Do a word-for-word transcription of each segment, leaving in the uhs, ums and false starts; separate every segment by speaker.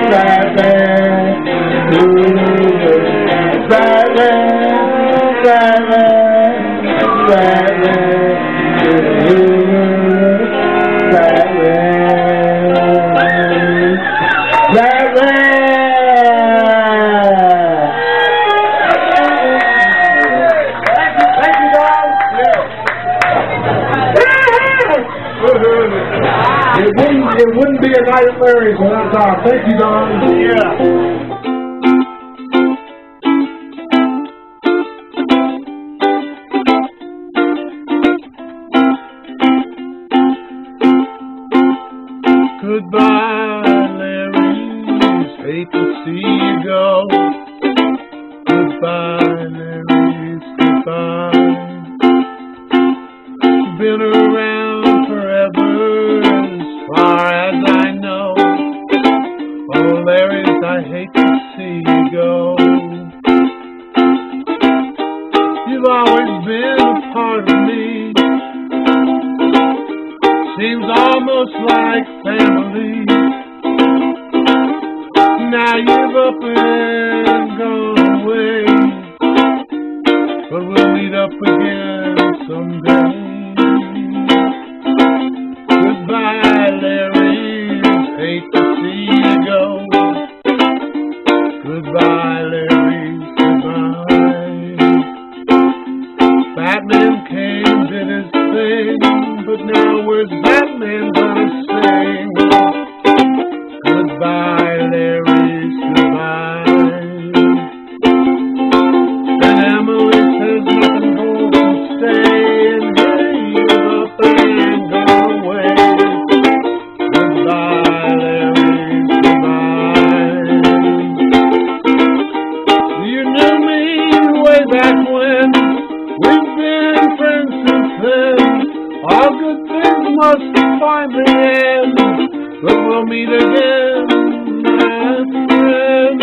Speaker 1: It wouldn't, it wouldn't be a night at Larry's without Don. Thank you, Don. Yeah.
Speaker 2: Goodbye, Larry's. Hate to see you go. Goodbye, Larry's. Goodbye. Been around forever, as far as I know. Oh, Larry's, I hate to see you go. You've always been a part of me. Seems almost like family. Now you've up and gone away, but we'll meet up again someday. Goodbye, Larry, hate to see you go. Goodbye, Larry, goodbye. Batman came, did his thing, but now where's Batman gonna sing? Goodbye, Larry, goodbye. And Emily says nothing more can stay, and hey, up and go away. Goodbye, Larry, goodbye. You knew me way back when. We've been friends since then. All good things must finally end, but we'll meet again, my friend.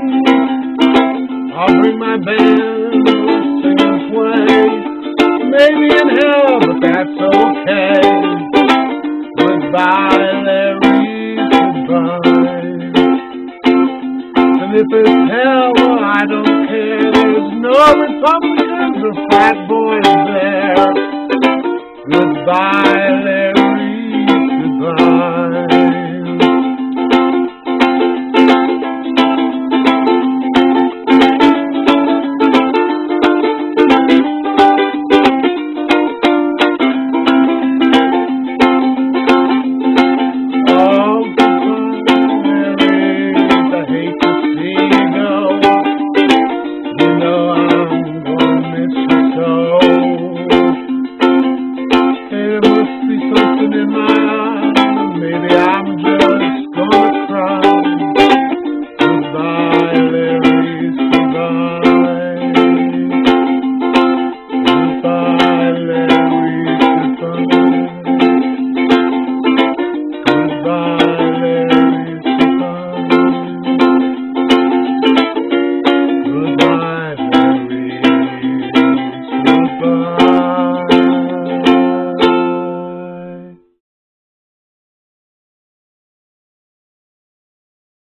Speaker 2: I'll bring my band, we'll sing and play, maybe in hell, but that's okay. Goodbye, Larry, goodbye. And if it's hell, well, I don't care. There's no Republicans or fat boys there. Goodbye, Larry.